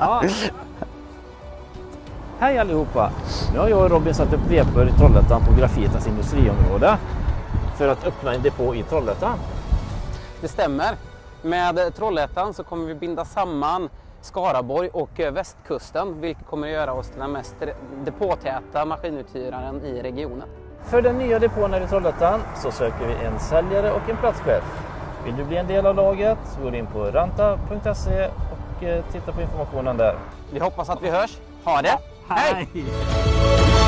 Ja. Hej allihopa! Nu har jag och Robin satt upp vepor i Trollhättan på Grafitans industriområde för att öppna en depå i Trollhättan. Det stämmer. Med Trollhättan så kommer vi binda samman Skaraborg och västkusten, vilket kommer att göra oss till den mest depåtäta maskinuthyraren i regionen. För den nya depån här i Trollhättan så söker vi en säljare och en platschef. Vill du bli en del av laget så går in på ranta.se och titta på informationen där. Vi hoppas att vi hörs. Ha det! Hej!